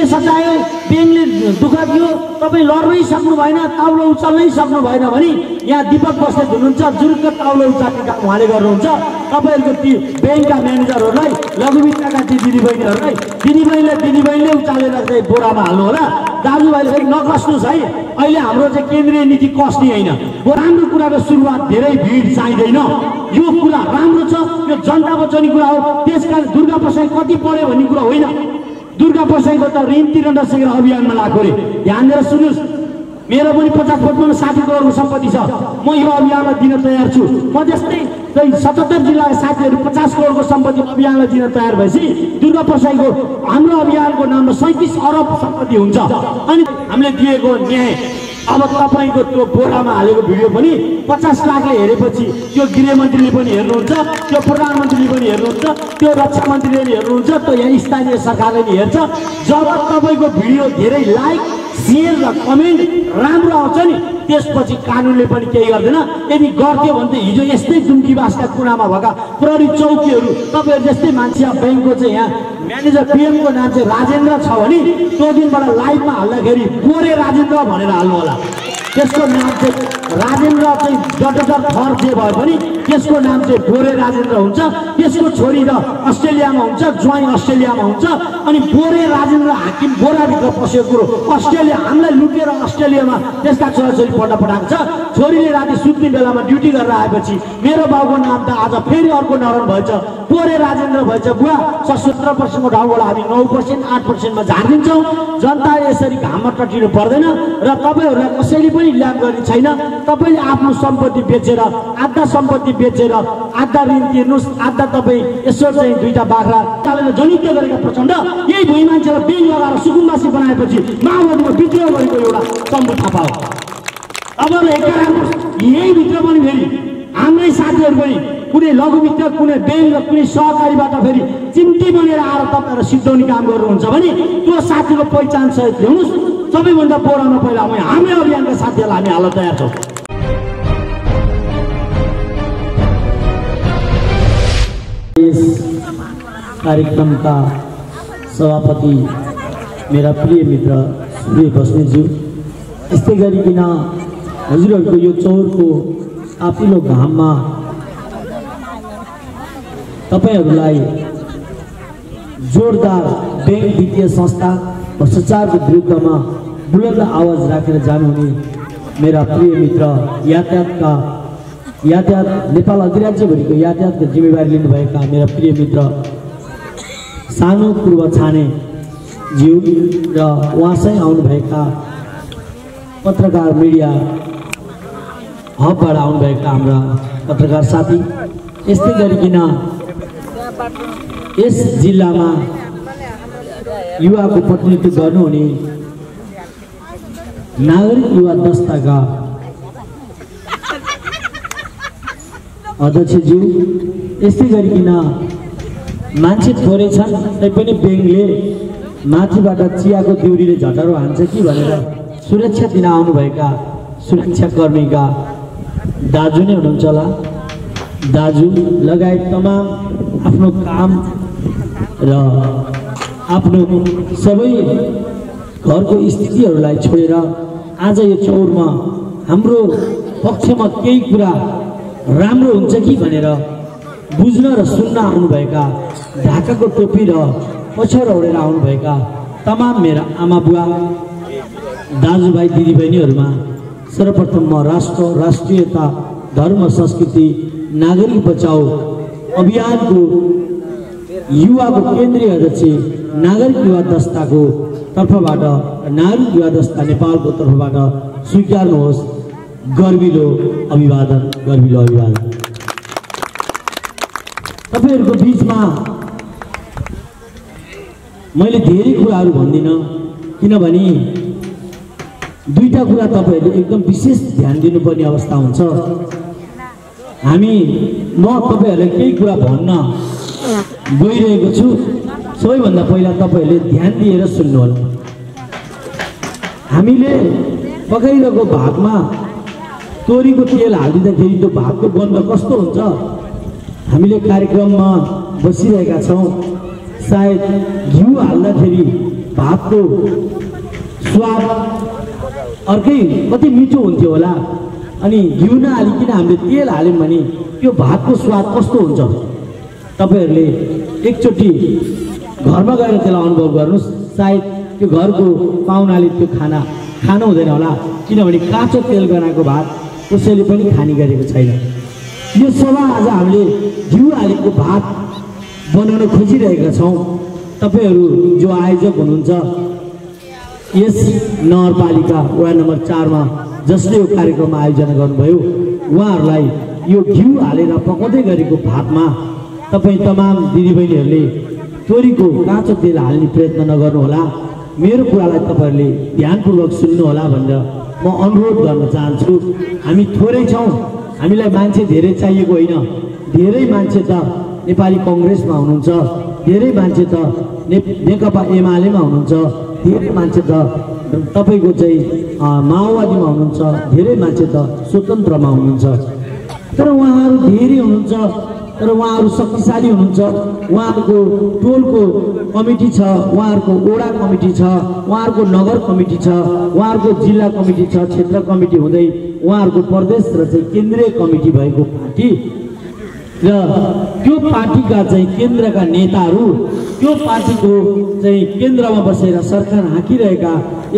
सचायो, बेङले दुःख दियो, तपाईँ लड्नै सक्नु भएन, ताउलो उचाल्नै सक्नु भएन भने यहाँ दीपक बस्नेत हुनुहुन्छ, जुरुक्क ताउलो उचाल्ने काम उहाँले गर्नुहुन्छ। तपाईँहरूको ती ब्याङ्कका म्यानेजरहरूलाई, लघुवित्तका ती दिदीबहिनीले उचालेर चाहिँ बोरामा हाल्नु होला। दाजुभाइले फेरि नकस्नुहोस् है, अहिले हाम्रो चाहिँ केन्द्रीय नीति कस्ने होइन। राम्रो कुराको सुरुवात धेरै भिड चाहिँदैन। यो कुरा राम्रो छ, यो जनता बचाउने कुरा हो। त्यसकारण दुर्गा प्रसाई कति पढ्यो भन्ने कुरा होइन। दुर्गा प्रसाईको त ऋण तिर्न नसकेर अभियानमा लाग्यो अरे। ध्यान दिएर सुन्नुहोस्, मेरो पनि 50 फुटमा 60 करोडको सम्पत्ति छ। म यो अभियानमा दिन तयार छु। म जस्तै 77 जिल्लाका साथीहरू 50 करोडको सम्पत्ति अभियानलाई दिन तयार भएपछि दुर्गा प्रसाईको हाम्रो अभियानको नाममा 37 अरब सम्पत्ति हुन्छ। अनि हामीले दिएको न्याय अब तपाईँको त्यो बोरामा हालेको भिडियो पनि 50 लाखले हेरेपछि त्यो गृहमन्त्रीले पनि हेर्नुहुन्छ, त्यो प्रधानमन्त्रीले पनि हेर्नुहुन्छ, त्यो रक्षा मन्त्रीले पनि हेर्नुहुन्छ, त्यो यहाँ स्थानीय सरकारले पनि हेर्छ। जब तपाईँको भिडियो धेरै लाइक, शेयर र कमेन्ट राम्रो आउँछ नि, त्यसपछि कानुनले पनि केही गर्दैन। यदि गर्थ्यो भने त हिजो यस्तै दुम्कीवासका कुनामा भएका प्रहरी चौकीहरू तपाईँहरू जस्तै मान्छे ब्याङ्कको चाहिँ यहाँ म्यानेजर पिएमको नाम चाहिँ राजेन्द्र छ भने त्यो दिनबाट लाइभमा हाल्दाखेरि गोरे राजेन्द्र भनेर हाल्नु होला। त्यसको नाम चाहिँ राजेन्द्र चाहिँ डटर थर जे भए पनि त्यसको नाम चाहिँ गोरे राजेन्द्र हुन्छ। त्यसको छोरी र अस्ट्रेलियामा हुन्छ, ज्वाइँ अस्ट्रेलियामा हुन्छ। अनि गोरे राजेन्द्र हाकिम बोराभित्र पसेको कुरो अस्ट्रेलिया हामीलाई लुटेर अस्ट्रेलियामा त्यसका छोराछोरी पढ्न पठाएको छ। छोरीले राति सुत्ने बेलामा ड्युटी गरेर आएपछि मेरो बाबुको नाम त आज फेरि अर्को नरण भएछ, गोरे राजेन्द्र भएछ। बुवा 17%को ठाउँबाट हामी 9%, 8%मा झारिदिन्छौँ। जनता यसरी घाममा टटिनु पर्दैन र तपाईँहरूलाई कसैले पनि ल्याब गर्ने छैन। तपाईँले आफ्नो सम्पत्ति बेचेर, आधा सम्पत्ति बेचेर आधा ऋण तिर्नुहोस्, आधा तपाईँ यसो चाहिँ 2टा बाख्रा चालेर जनित्य गरेका प्रचण्ड यही भुइँ मान्छेलाई बेङ लगाएर सुकुम्बासी बनाएपछि माओवादीमा विद्रोह गरेको एउटा चम्बु थापा हो। अब यही भित्र पनि फेरि हाम्रै साथीहरू पनि कुनै लघुवित्त, कुनै ब्याङ्क र कुनै सहकारीबाट फेरि चिम्टी बनेर आएर तपाईँहरू सिद्धाउने काम गर्नुहुन्छ भने त्यो साथीको पहिचान सहित ल्याउनुहोस्। सबैभन्दा बोरामा पहिला हाम्रै अभियानका साथीहरूलाई हामी हाल्न तयार छौँ। यस कार्यक्रमका सभापति मेरा प्रिय मित्र सूर्य बस्नेतज्यू, यस्तै गरिकन हजुरहरूको यो चौरको आपिलो घाममा तपाईहरूलाई जोरदार ब्याङ्क वित्तीय संस्था भ्रष्टाचारको विरुद्धमा बुलन्द आवाज राखेर जानुहुने मेरा प्रिय मित्र यातायात नेपाल अधिराज्यभरिको यातायातको जिम्मेवारी लिनुभएका मेरा प्रिय मित्र सानो पूर्व छाने ज्यू र उहाँसँग आउनुभएका पत्रकार मिडिया हबबाट आउनुभएका हाम्रा पत्रकार साथी, यस्तै गरिकन यस जिल्लामा युवाको प्रतिनिधित्व गर्नुहुने नागरिक युवा दस्ताका अध्यक्षज्यू, यस्तै गरिकन मान्छे थोरै छन् तैपनि ब्याङ्कले माथिबाट चियाको दिउरीले झटारो हान्छ कि भनेर सुरक्षा दिन आउनुभएका सुरक्षाकर्मीका दाजु नै हुनुहुन्छ होला, दाजु लगायत तमाम आफ्नो काम र आफ्नो सबै घरको स्थितिहरूलाई छोडेर आज यो चौरमा हाम्रो पक्षमा केही कुरा राम्रो हुन्छ कि भनेर बुझ्न र सुन्न आउनुभएका, ढाकाको टोपी र पछ्यौरा ओढेर आउनुभएका तमाम मेरा आमा बुवा, दाजुभाइ, दिदीबहिनीहरूमा सर्वप्रथम म राष्ट्रियता, धर्म, संस्कृति, नागरिक बचाओ अभियानको युवाको केन्द्रीय अध्यक्ष नागरिक युवा दस्ताको तर्फबाट, नागरिक युवा दस्ता नेपालको तर्फबाट स्वीकार्नुहोस् गर्विलो अभिवादन। तपाईहरूको बीचमा मैले धेरै कुराहरू भन्दिनँ, किनभने 2टा कुरा तपाईहरूले एकदम विशेष ध्यान दिनुपर्ने अवस्था हुन्छ। म तपाईहरूलाई केही कुरा भन्न गइरहेको छु। सबैभन्दा पहिला तपाईहरूले ध्यान दिएर सुन्नुहोला। हामीले पकाइरहेको भातमा तोरीको तेल हालिदिँदाखेरि त्यो भातको गन्ध कस्तो हुन्छ? हामीले कार्यक्रममा बसिरहेका छौँ, सायद घिउ हाल्दाखेरि भातको स्वाद अर्कै कति मिठो हुन्थ्यो होला। अनि घिउ नहालिकन हामीले तेल हाल्यौँ भने त्यो भातको स्वाद कस्तो हुन्छ तपाईहरुले एकचोटि घरमा गएर त्यसलाई अनुभव गर्नुस्। सायद त्यो घरको पाहुनाले त्यो खाना खानु हुँदैन होला, किनभने काँचो तेल गनाएको भात कसैले पनि खाने गरेको छैन। यो सभा आज हामीले घिउ हालेको भात बनाउन खोजिरहेका छौँ। तपाईहरु जो आयोजक हुनुहुन्छ यस नगरपालिका वडा नम्बर 4 मा जसले यो कार्यक्रम आयोजना गर्नुभयो उहाँहरूलाई यो घिउ हालेर पकाउँदै गरेको भातमा तपाई तमाम दिदीबहिनीहरूले तोरीको काँचो तेल हाल्ने प्रयत्न नगर्नु होला। मेरो कुरालाई तपाईहरुले ध्यानपूर्वक सुन्नु होला भनेर म अनुरोध गर्न चाहन्छु। हामी थोरै छौं, हामीलाई मान्छे धेरै चाहिएको होइन। धेरै मान्छे त नेपाली कांग्रेसमा हुनुहुन्छ, धेरै मान्छे त नेकपा एमालेमा हुनुहुन्छ, धेरै मान्छे त तपाईको चाहिँ माओवादीमा हुनुहुन्छ, धेरै मान्छे त स्वतन्त्रमा हुनुहुन्छ। तर उहाँहरू धेरै हुनुहुन्छ, तर उहाँहरू शक्तिशाली हुनुहुन्छ। उहाँहरूको टोलको कमिटी छ, उहाँहरूको वडा कमिटी छ, उहाँहरूको नगर कमिटी छ, उहाँहरूको जिल्ला कमिटी छ, क्षेत्र कमिटी हुँदै उहाँहरूको प्रदेश र चाहिँ केन्द्रीय कमिटी भएको पार्टी र त्यो पार्टीका चाहिँ केन्द्रका नेताहरू, त्यो पार्टीको चाहिँ केन्द्रमा बसेर सरकार हाँकिरहेका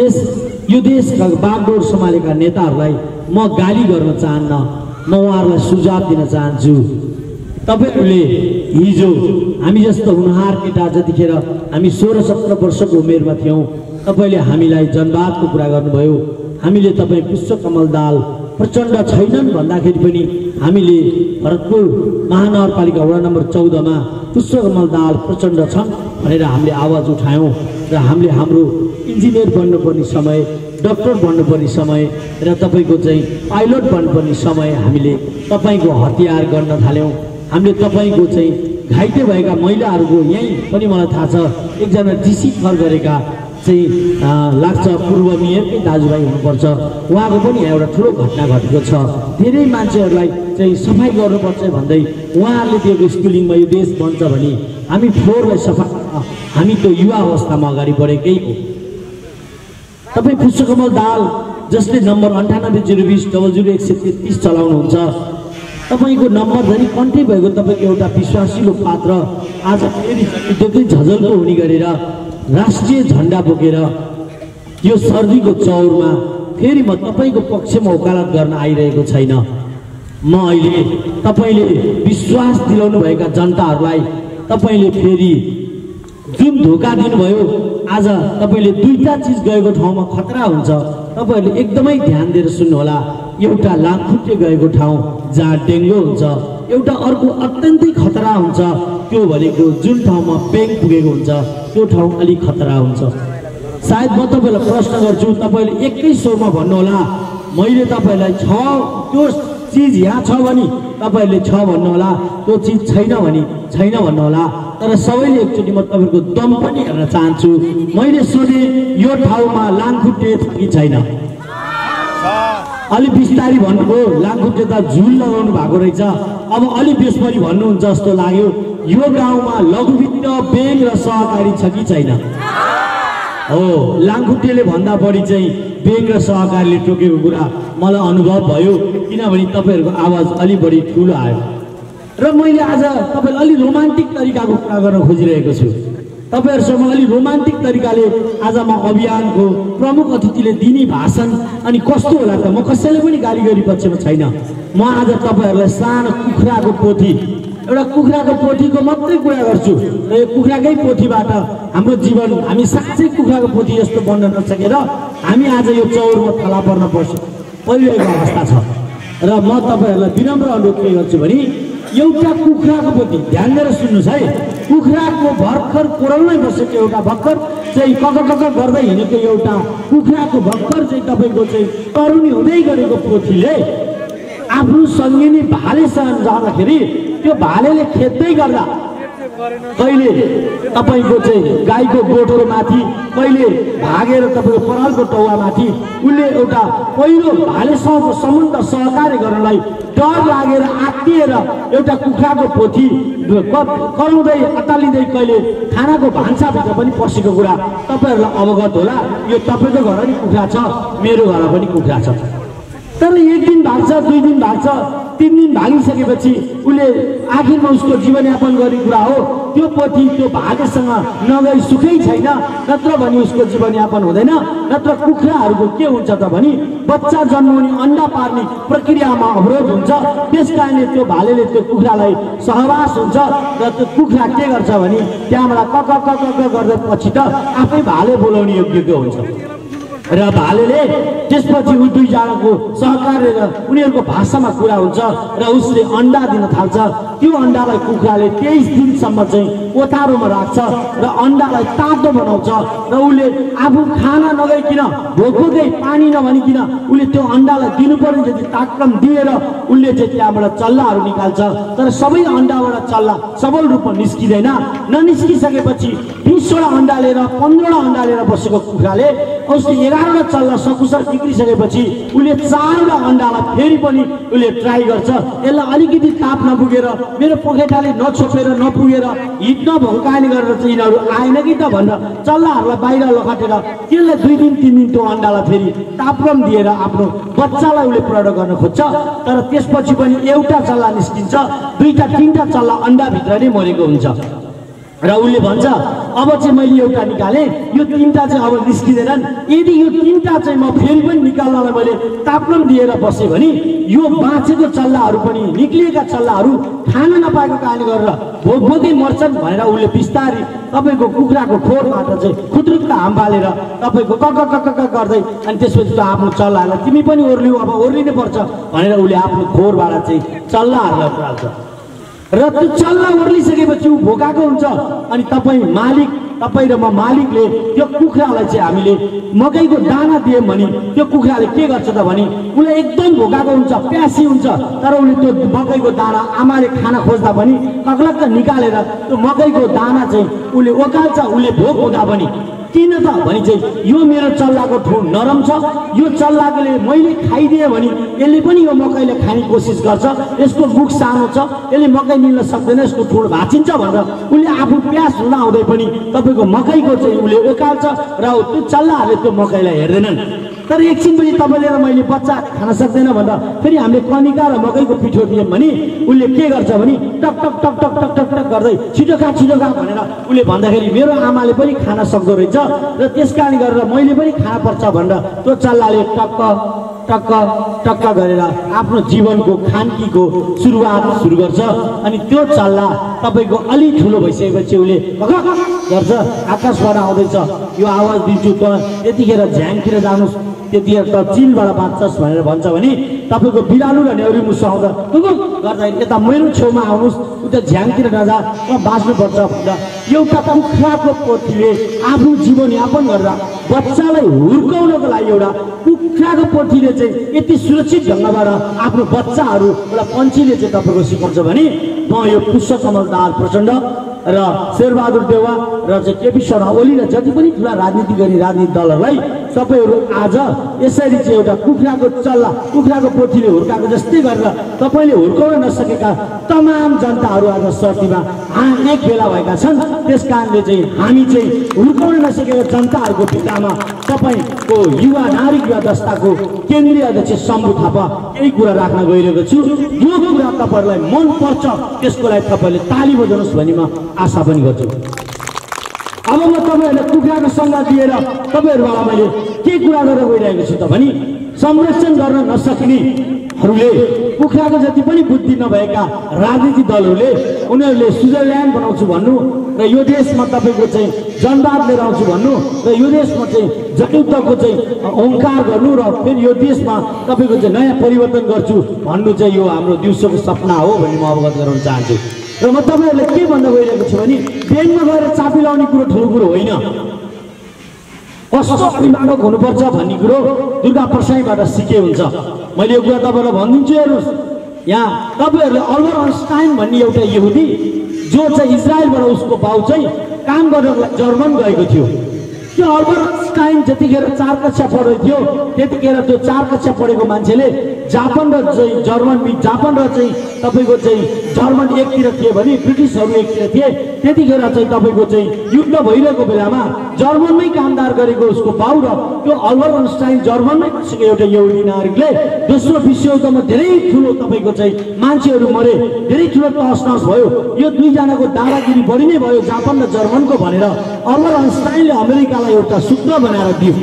यो देशका बागडोर सम्हालेका नेताहरूलाई म गाली गर्न चाहन्न, म उहाँहरूलाई सुझाव दिन चाहन्छु। तपाईहरुले हिजो हामी जस्तो हुनहार केटा जतिखेर हामी 16-17 वर्षको उमेरमा थियौं, तपाईले हामीलाई जनवादको कुरा गर्नुभयो। हामीले तपाई पुष्पकमल दाल प्रचण्ड छैनन् भन्दाखेरि पनि हामीले भरतपुर महानगरपालिका वडा नम्बर 14 मा पुष्पकमल दाल प्रचण्ड छन् भनेर हामीले आवाज उठायौं र हामीले हाम्रो इन्जिनियर बन्नुपर्ने समय, डाक्टर बन्नुपर्ने समय र तपाईको चाहिँ पाइलट बन्नुपर्ने समय हामीले तपाईको हतियार गर्न थाल्यौं। हामीले तपाईको चाहिँ घाइते भएका महिलाहरूको यही पनि मलाई थाहा छ एकजना डीसी थर गरेका चाहिँ लाग्छ पूर्व मेयरकै दाजुभाइ हुनुपर्छ, उहाँको पनि एउटा ठुलो घटना घटेको छ। धेरै मान्छेहरूलाई चाहिँ सफाई गर्नुपर्छ भन्दै उहाँहरूले दिएको स्कुलिङमा यो देश बन्छ भने हामी फोहोरलाई सफा हामी त्यो युवा अवस्थामा अगाडि बढेकै हो। तपाई पुष्पकमल दाल जसले नम्बर 9802000133 चलाउनुहुन्छ, तपाईको नम्बर धरि कन्ट्री भएको तपाईको एउटा विश्वासिलो पात्र आज फेरि देख्दै झझल्को हुने गरेर राष्ट्रिय झण्डा बोकेर यो सर्दीको चौरमा फेरि म तपाईको पक्षमा वकालत गर्न आइरहेको छैन। म अहिले तपाईले विश्वास दिलाउनु भएका जनताहरूलाई तपाईले फेरि जुन धोका दिनुभयो, आज तपाईले दुईटा चीज गएको ठाउँमा खतरा हुन्छ। तपाईहरुले एकदमै ध्यान दिएर सुन्नु होला। एउटा लामखुट्टे गएको ठाउँ जहाँ डेङ्गु हुन्छ, एउटा अर्को अत्यन्तै खतरा हुन्छ त्यो भनेको जुन ठाउँमा पेङ पुगेको हुन्छ त्यो ठाउँ अलि खतरा हुन्छ। सायद म तपाईलाई प्रश्न गर्छु, तपाईले एकै स्वरमा भन्नु होला। मैले तपाईलाई त्यो चीज यहाँ छ भने तपाईहरुले छ भन्नु होला, त्यो चीज छैन भने छैन भन्नु होला। तर सबैले एकचोटि म तपाईहरुको दम पनि हेर्न चाहन्छु। मैले सोधे यो ठाउँमा लामखुट्टे छ कि छैन? अलि बिस्तारी भन्नुभयो, लामखुट्टे त झुल लगाउनु भएको रहेछ। अब अलि बेसरी भन्नुहुन्छ जस्तो लाग्यो। यो गाउँमा लघुवित्त ब्याङ्क र सहकारी छ कि छैन? हो, लामखुट्टेले भन्दा बढी चाहिँ ब्याङ्क र सहकारीले टोकेको कुरा मलाई अनुभव भयो, किनभने तपाईहरुको आवाज अलि बढी ठुलो आयो। र मैले आज तपाईलाई अलि रोमान्टिक तरिकाको कुरा गर्न खोजिरहेको छु। तपाईहरुसँग अलि रोमान्टिक तरिकाले आज म अभियानको प्रमुख अतिथिले दिने भाषण अनि कस्तो होला त, म कसैले पनि गाली गरी पक्षमा छैन। म आज तपाईहरुलाई सानो कुखुराको पोथी, एउटा कुखुराको पोथीको मात्रै कुरा गर्छु र यो कुखुराकै पोथीबाट हाम्रो जीवन हामी साँच्चै कुखुराको पोथी जस्तो बन्न नसकेर हामी आज यो चौरमा थला पर्न परिरहेको अवस्था छ। र म तपाईहरुलाई विनम्र अनुरोध के गर्छु भने एउटा कुखुराको पोथी ध्यान दिएर सुन्नुस् है। कुखुराको भर्खर कोरलमै बसेको एउटा भर्खर चाहिँ कक गर्दै हिँडेको एउटा कुखुराको भर्खर चाहिँ तपाईको चाहिँ तरुनी हुँदै गरेको पोथीले आफ्नो सङ्गिनी भालेसँग जाँदाखेरि त्यो भालेले खेद्दै गर्दा कहिले तपाईको चाहिँ गाईको गोठको माथि, कहिले भागेर तपाईको परालको टौवामाथि उसले एउटा पहिलो भालेसँगको सम्बन्ध सहकार्य गर्नलाई डर लागेर आत्तिएर एउटा कुखुराको पोथी कराउँदै अतालिँदै कहिले खानाको भान्साभित्र पनि पसेको कुरा तपाईँहरूलाई अवगत होला। यो तपाईँको घरमा नि कुखुरा छ, मेरो घरमा पनि कुखुरा छ। तर एक दिन भाग्छ, 2 दिन भाग्छ, 3 दिन भागिसकेपछि उसले आखिरमा उसको जीवनयापन गर्ने कुरा हो। त्यो पोथी त्यो भागेसँग नगई सुखै छैन, नत्र भने उसको जीवनयापन हुँदैन। नत्र कुखुराहरूको के हुन्छ त भने बच्चा जन्माउने अन्डा पार्ने प्रक्रियामा अवरोध हुन्छ। त्यस कारणले त्यो भालेले त्यो कुखुरालाई सहवास हुन्छ र त्यो कुखुरा के गर्छ भने त्यहाँबाट कक कक कक गर्दै पछि त आफै भाले बोलाउने योग्यको हुन्छ र भालेले त्यसपछि उ दुईजनाको सहकार्य र उनीहरूको भाषामा कुरा हुन्छ र उसले अन्डा दिन थाल्छ। त्यो अन्डालाई कुखुराले 23 दिनसम्म चाहिँ ओथारोमा राख्छ र अन्डालाई तातो बनाउँछ र उसले आफू खाना नगइकन भोकै पानी नभनिकन उसले त्यो अन्डालाई दिनुपर्ने जति ताकम दिएर उसले चाहिँ त्यहाँबाट चल्लाहरू निकाल्छ। तर सबै अन्डाबाट चल्ला सबल रूपमा निस्किँदैन। ननिस्किसकेपछि 20वटा अन्डा लिएर 15वटा अन्डा लिएर बसेको कुखुराले उसले 11वटा चल्ला सकुशल बिग्रिसकेपछि उसले 4वटा अन्डालाई फेरि पनि उसले ट्राई गर्छ। यसलाई अलिकति ताप नपुगेर मेरो पखेटाले नछोपेर नपुगेर हिट नभौकाने गरेर चाहिँ यिनीहरू आएन कि त भनेर चल्लाहरूलाई बाहिर लखटेर त्यसलाई 2 दिन 3 दिन त्यो अन्डालाई फेरि तापक्रम दिएर आफ्नो बच्चालाई उसले प्रयोग गर्न खोज्छ। तर त्यसपछि पनि एउटा चल्ला निस्किन्छ, 2टा 3टा चल्ला अन्डाभित्र नै मरेको हुन्छ र उसले भन्छ अब चाहिँ मैले एउटा निकालेँ, यो 3टा चाहिँ अब निस्किँदैनन्। यदि यो 3टा चाहिँ म फेरि पनि निकाल्नलाई मैले तापक्रम दिएर बसेँ भने यो बाँचेको चल्लाहरू पनि निक्लिएका चल्लाहरू खान नपाएको कारणले गरेर भोकै मर्छन् भनेर उसले बिस्तारै तपाईँको कुखुराको खोरबाट चाहिँ खुत्रुक्क हाम्बालेर तपाईँको कक कक कक गर्दै अनि त्यसपछि त आफ्नो चल्लाहरूलाई तिमी पनि ओर्लिऊ, अब ओर्लिनै पर्छ भनेर उसले आफ्नो खोरबाट चाहिँ चल्लाहरूलाई उठाल्छ र त्यो चल्ला ओर्लिसकेपछि ऊ भोकाएको हुन्छ। अनि तपाईँ र म मालिकले त्यो कुखुरालाई चाहिँ हामीले मकैको दाना दियौँ भने त्यो कुखुराले के गर्छ त भने उसलाई एकदम भोकाएको हुन्छ, प्यासी हुन्छ। तर उसले त्यो मकैको दाना आमाले खाना खोज्दा पनि कक्लक्क निकालेर त्यो मकैको दाना चाहिँ उसले ओकाल्छ। उसले भोक हुँदा पनि किन त भने चाहिँ यो मेरो चल्लाको ठुड नरम छ, यो चल्लाले मैले खाइदिएँ भने यसले पनि यो मकैले खाने कोसिस गर्छ, यसको मुख सानो छ, यसले मकै निल्न सक्दैन, यसको ठुड भाँचिन्छ भनेर उसले आफू प्यास हुन आउँदै पनि तपाईँको मकैको चाहिँ उसले ओकाल्छ र त्यो चल्लाहरूले त्यो मकैलाई हेर्दैनन्। तर एकछिनपछि तपाईँले र मैले बच्चा खान सक्दैन भनेर फेरि हामीले कनिका र मकैको पिठो दियौँ भने उसले के गर्छ भने टक टक टक टक टक टक टक गर्दै छिटो खा भनेर उसले भन्दाखेरि मेरो आमाले पनि खान सक्दो रहेछ र त्यस कारण गरेर मैले पनि खान पर्छ भनेर त्यो चल्लाले टक्क टक्क टक्क गरेर आफ्नो जीवनको खानकीको सुरुवात सुरु गर्छ। अनि त्यो चल्ला तपाईँको अलि ठुलो भइसकेपछि उसले गर्छ, आकाशबाट आउँदैछ यो आवाज दिन्छु त यतिखेर झ्याङतिर जानुहोस्, त्यतिखेर त चिलबाट बाँच्छस् भनेर भन्छ भने तपाईँको बिरालु र नेउरी मुसो आउँदा गर्दाखेरि यता मेरो छेउमा आउनुहोस्, उता झ्याङतिर नजा बाँच्नुपर्छ भनेर एउटा कुखुराको पोथीले आफ्नो जीवनयापन गरेर बच्चालाई हुर्काउनको लागि एउटा कुखुराको पोथीले चाहिँ यति सुरक्षित ढङ्गबाट आफ्नो बच्चाहरू एउटा पन्छीले चाहिँ तपाईँको सिकाउँछ भने म यो पुष्पकमल दाहाल प्रचण्ड र शेरबहादुर देउवा र चाहिँ केपी शर्मा ओली र जति पनि ठुला राजनीति गर्ने राजनीतिक दलहरूलाई सबैहरू आज यसरी चाहिँ एउटा कुखुराको चल्ला कुखुराको पोथीले हुर्काएको जस्तै गरेर तपाईँले हुर्काउन नसकेका तमाम जनताहरू आज सर्तीमा एक भेला भएका छन्। त्यस कारणले चाहिँ हामी चाहिँ हुर्काउन नसकेका जनताहरूको भित्तामा तपाईँको युवा नागरिक व्यवस्थाको केन्द्रीय अध्यक्ष शम्भु थापा केही कुरा राख्न गइरहेको छु। यो कुरा तपाईँहरूलाई मन पर्छ त्यसको लागि तपाईँले ताली बजाउनुहोस् भन्ने म आशा पनि गर्छु। अब म तपाईँहरूलाई कुखुराको सल्लाह दिएर तपाईँहरूबाट मैले के कुरा गरेर गइरहेको छु त भने संरक्षण गर्न नसक्नेहरूले कुखुराको जति पनि बुद्धि नभएका राजनीतिक दलहरूले उनीहरूले स्विजरल्यान्ड बनाउँछु भन्नु र यो देशमा तपाईँको चाहिँ जनवाद लिएर आउँछु भन्नु र यो देशमा चाहिँ जनयुद्धको चाहिँ ओङ्कार गर्नु र फेरि यो देशमा तपाईँको चाहिँ नयाँ परिवर्तन गर्छु भन्नु चाहिँ यो हाम्रो दिउँसोको सपना हो भन्ने म अवगत गराउन चाहन्छु। र म तपाईँहरूलाई के भन्न गइरहेको छु भने ब्याङ्कमा गएर चाबी लाउने कुरो ठुलो कुरो होइन, कस्तो अभिभावक हुनुपर्छ भन्ने कुरो दुर्गा प्रसाईबाट सिके हुन्छ। मैले यो कुरा तपाईँलाई भनिदिन्छु, हेर्नुहोस् यहाँ तपाईँहरूले अल्बर्ट आइन्स्टाइन भन्ने एउटा यहुदी जो चाहिँ इजरायलबाट उसको बाउ चाहिँ काम गर्नको जर्मन गएको थियो। त्यो अल्बर्ट आइन्स्टाइन जतिखेर 4 कक्षा पढेको थियो त्यतिखेर त्यो 4 कक्षा पढेको मान्छेले जापान र चाहिँ जापान र चाहिँ तपाईको चाहिँ जर्मन एकतिर थिए भने ब्रिटिसहरू एकतिर थिए। त्यतिखेर चाहिँ तपाईको चाहिँ युद्ध भइरहेको बेलामा जर्मनमै कामदार गरेको उसको बाउ र त्यो अल्बर्ट आइन्स्टाइन जर्मनमै बसेको एउटा यहुदी नागरिकले दोस्रो विश्वयुद्धमा धेरै ठुलो तपाईको चाहिँ मान्छेहरू मरे, धेरै ठुलो तहस-नहस भयो। यो दुईजनाको दादागिरी बढी नै भयो जापान र जर्मनको भनेर अल्बर्ट आइन्स्टाइनले अमेरिकालाई एउटा सूत्र बनाएर दियो,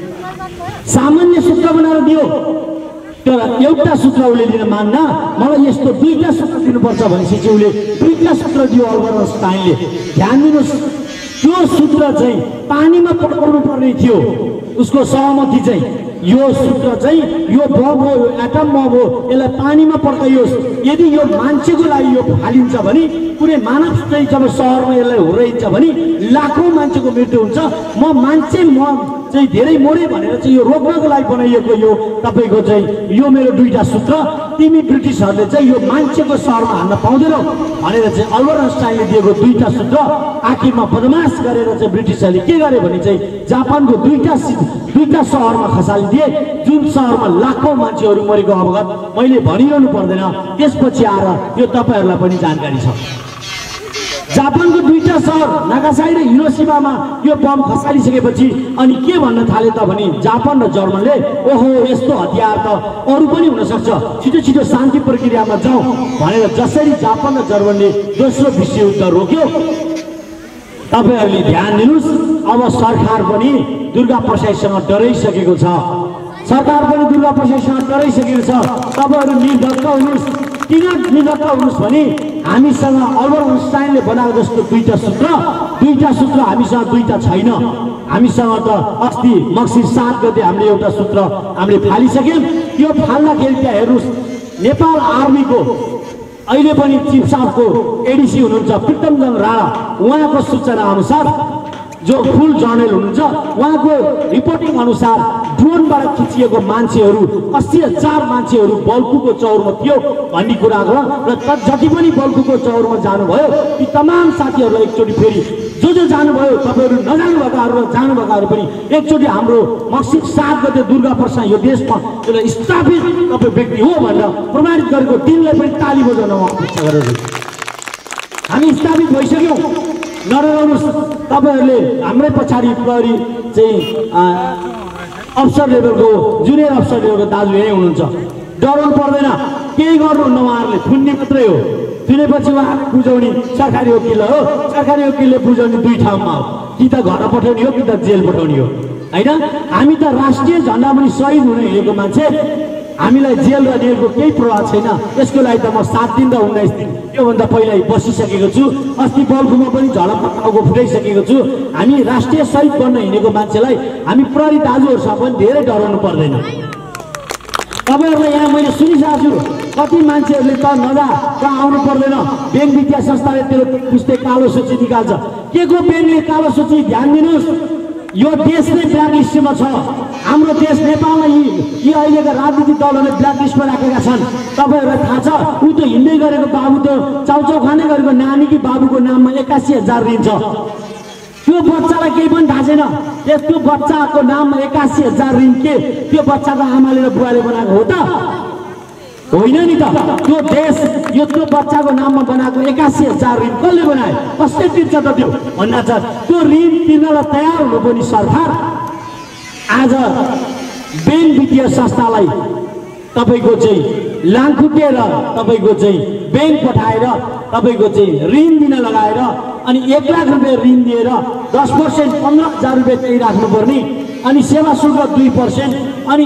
सामान्य सूत्र बनाएर दियो। तर एउटा सूत्र उसले लिन मान्न, मलाई यस्तो दुईटा सूत्र दिनुपर्छ भनेपछि उसले दुईटा सूत्र दियो अल्बर्ट आइन्स्टाइनले। ध्यान दिनुहोस्, त्यो सूत्र चाहिँ पानीमा पड्काउनु पर्ने थियो। उसको सहमति चाहिँ यो सूत्र चाहिँ यो बम हो, यो एटम बम हो, यसलाई पानीमा पड्काइयोस्। यदि यो मान्छेको लागि यो फालिन्छ भने, कुनै मानव चाहिँ जब सहरमा यसलाई हुर्याइन्छ भने लाखौँ मान्छेको मृत्यु हुन्छ। म चाहिँ धेरै मोरे भनेर चाहिँ यो रोक्नको लागि बनाइएको यो तपाईको चाहिँ यो मेरो दुईटा सूत्र, तिमी ब्रिटिसहरूले चाहिँ यो मान्छेको सहरमा हान्न पाउँदैनौ भनेर चाहिँ अल्बर्ट आइन्स्टाइनले दिएको दुईटा सूत्र आखिरमा बदमास गरेर चाहिँ ब्रिटिसहरूले के गरे भने चाहिँ जापानको दुईटा सहरमा खसालिदिए, जुन सहरमा लाखौँ मान्छेहरू मरेको अवगत मैले भनिरहनु पर्दैन। त्यसपछि आएर यो तपाईहरूलाई पनि जानकारी छ। जापानको दुईटा सहर नागासाकी र हिरोसिमामा यो बम खसालिसकेपछि अनि के भन्न थाले त भने जापान र जर्मनले ओहो यस्तो हतियार त अरू पनि हुन सक्छ, छिटो छिटो शान्ति प्रक्रियामा जाउँ भनेर जसरी जापान र जर्मनले दोस्रो विश्वयुद्ध रोक्यो। तपाईहरूले ध्यान दिनुहोस्, अब सरकार पनि दुर्गा प्रसादसँग डराइसकेको छ। सरकार पनि दुर्गा प्रसादसँग डराइसकेको छ। तपाईहरू निर्धक्क हुनुहोस्। किन निर्धक्क हुनुहोस् भने हामीसँग अल्बर्ट आइन्स्टाइनले बनाएको जस्तो दुईटा सूत्र हामीसँग दुईटा छैन। हामीसँग त अस्ति मक्सिर 7 गते हामीले एउटा सूत्र हामीले फालिसक्यौँ। यो फाल्दाखेरि त्यहाँ हेर्नुहोस्, नेपाल आर्मीको अहिले पनि चिफ साहबको एडिसी हुनुहुन्छ प्रितमजङ राणा, उहाँको सूचना अनुसार जो फुल जर्नल हुनुहुन्छ उहाँको रिपोर्टिङ अनुसार ड्रोनबाट खिचिएको मान्छेहरू 80,000 मान्छेहरू बल्कुको चौरमा थियो भन्ने कुरा हो। र जति पनि बल्कुको चौरमा जानुभयो ती तमाम साथीहरूलाई एकचोटि फेरि जो जानुभयो, तपाईँहरू नजानु भएकाहरू र जानुभएकाहरू पनि एकचोटि हाम्रो मक्सिर 7 गते दुर्गा प्रसाद यो देशमा एउटा स्थापित तपाईँ व्यक्ति हो भनेर प्रमाणित गरेको दिनलाई पनि ताली बजाउन म अपेक्षा गरेछु। हामी स्थापित भइसक्यौँ। नडराउनुहोस्, तपाईँहरूले हाम्रै पछाडि प्रहरी चाहिँ अफसर लेभलको जुनियर अफसर लेभलको दाजु यही हुनुहुन्छ, डराउनु पर्दैन। केही गर्नुहुन्न, उहाँहरूले थुन्ने मात्रै हो। थुनेपछि उहाँले बुझाउने सरकारी वकिल हो, सरकारी वकिलले बुझाउने दुई ठाउँमा हो, कि त घर पठाउने हो कि त जेल पठाउने हो, होइन? हामी त राष्ट्रिय झन्डा पनि शहीद हुन हिँडेको मान्छे, हामीलाई जेल र जेलको केही प्रभाव छैन। यसको लागि त म 7 दिन र 19 दिन योभन्दा पहिला बसिसकेको छु। अस्ति बल्कुमा पनि झडप टाउको फुटाइसकेको छु। हामी राष्ट्रिय शहीद बन्न हिँडेको मान्छेलाई हामी प्रहरी दाजुहरूसँग पनि धेरै डराउनु पर्दैन। तपाईँहरूलाई यहाँ मैले सुनिसकेको छु, कति मान्छेहरूले त नजा त आउनु पर्दैन, ब्याङ्क वित्तीय संस्थाले त्यो पुस्तै कालो सूची निकाल्छ। के को ब्याङ्कले कालो सूची? ध्यान दिनुहोस्, यो देश नै ब्ल्याक लिस्टमा छ। हाम्रो देश नेपालमा यी अहिलेका राजनीतिक दलहरूले ब्ल्याक लिस्टमा राखेका छन्। तपाईँहरूलाई थाहा छ, ऊ त हिँड्दै गरेको बाबु त चाउचाउ खाँदै गरेको नानी कि बाबुको नाममा 81,000 ऋण छ। त्यो बच्चालाई केही पनि थाहा छैन। त्यो बच्चाको नाममा 81,000 ऋण के त्यो बच्चाको आमाले र बुवाले बनाएको हो त? होइन नि त। त्यो देश यो त्यो बच्चाको नाममा बनाएको 81,000 ऋण कसले बनायो? कसले तिर्छ त त्यो भन्दा छ। त्यो ऋण तिर्नलाई तयार हुनुपर्ने सरकार आज ब्याङ्क वित्तीय संस्थालाई तपाईँको चाहिँ लाङखुट्टे र तपाईँको चाहिँ ब्याङ्क पठाएर तपाईँको चाहिँ ऋण दिन लगाएर अनि 1 लाख रुपियाँ ऋण दिएर 10% 15,000 रुपियाँ चाहिँ राख्नुपर्ने, अनि सेवा शुल्क 2% अनि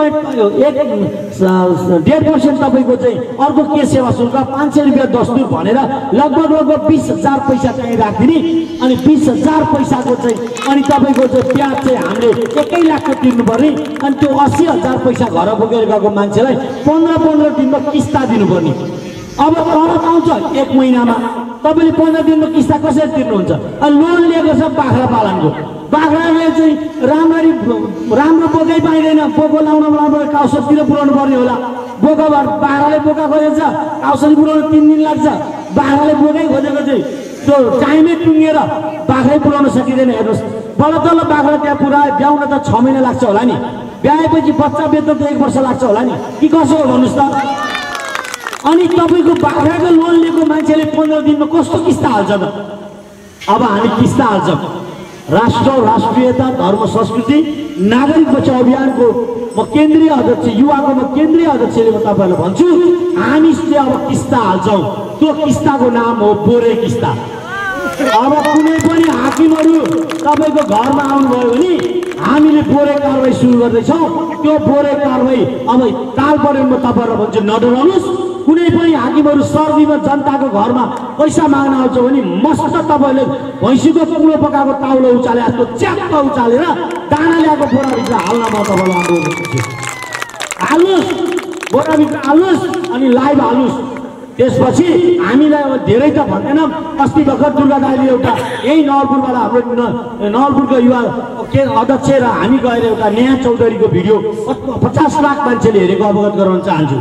1.1% तपाईँको चाहिँ अर्को के सेवा शुल्क 500 रुपियाँ दस्तुर भनेर लगभग 20,000 पैसा चाहिँ राखिदिने। अनि 20,000 पैसाको चाहिँ अनि तपाईँको चाहिँ ब्याज चाहिँ हामीले 1 लाखको तिर्नुपर्ने। अनि त्यो 80,000 पैसा घर बोकेर गएको मान्छेलाई 15 दिनमा किस्ता दिनुपर्ने। अब तलब आउँछ 1 महिनामा, तपाईँले 15 दिनको किस्ता कसरी तिर्नुहुन्छ? अनि लोन लिएको छ बाख्रा पालनको, बाख्राले चाहिँ राम्ररी राम्रो बोकै पाइँदैन। बोको लाउन काउसरतिर पुऱ्याउनु पर्ने होला। बोकाबाट बाख्राले बोका खोजेछ, काउसरी पुऱ्याउन 3 दिन लाग्छ। बाख्राले बोकै खोजेको चाहिँ त्यो टाइमै टुङ्गेर बाख्रै पुऱ्याउन सकिँदैन। हेर्नुहोस् बल्ल तल्ल बाख्रा त्यहाँ पुऱ्याए ब्याउन त 6 महिना लाग्छ होला नि, ब्याएपछि बच्चा बेच्न त 1 वर्ष लाग्छ होला नि, कि कसो हो भन्नुहोस् त। अनि तपाईँको बाख्राको लोन लिएको मान्छेले 15 दिनमा कस्तो किस्ता हाल्छ त? अब हामी किस्ता हाल्छौँ। राष्ट्र, राष्ट्रियता, धर्म, संस्कृति, नागरिक बचाउ अभियानको म केन्द्रीय अध्यक्ष, युवाको म केन्द्रीय अध्यक्षले म तपाईँलाई भन्छु, हामीले अब किस्ता हाल्छौँ। त्यो किस्ताको नाम हो बोरे किस्ता। अब कुनै पनि हाकिमहरू तपाईँको घरमा आउनुभयो भने हामीले बोरे कारवाही सुरु गर्दैछौँ। त्यो बोरे कारवाही अब ताल पऱ्यो म तपाईँहरूलाई भन्छु, नडराउनुहोस्। कुनै पनि हाकिमहरू सर्दीमा जनताको घरमा पैसा माग्न आउँछ भने मस्त तपाईँले भैँसीको कुलो पकाएको ताउलो उचाले जस्तो च्याप्प उचालेर दाना ल्याएको बोराभित्र हाल्न म तपाईँलाई अनुरोध गर्छु। हाल्नुहोस्, बोराभित्र हाल्नुहोस् अनि लाइभ हाल्नुहोस्। त्यसपछि हामीलाई अब धेरै त भन्दैनौँ। अस्ति भर्खर दुर्गा दाइले एउटा यही नवलपुरबाट हाम्रो नवलपुरको युवा अध्यक्ष र हामी गएर एउटा नेहा चौधरीको भिडियो 50 लाख मान्छेले हेरेको अवगत गराउन चाहन्छु।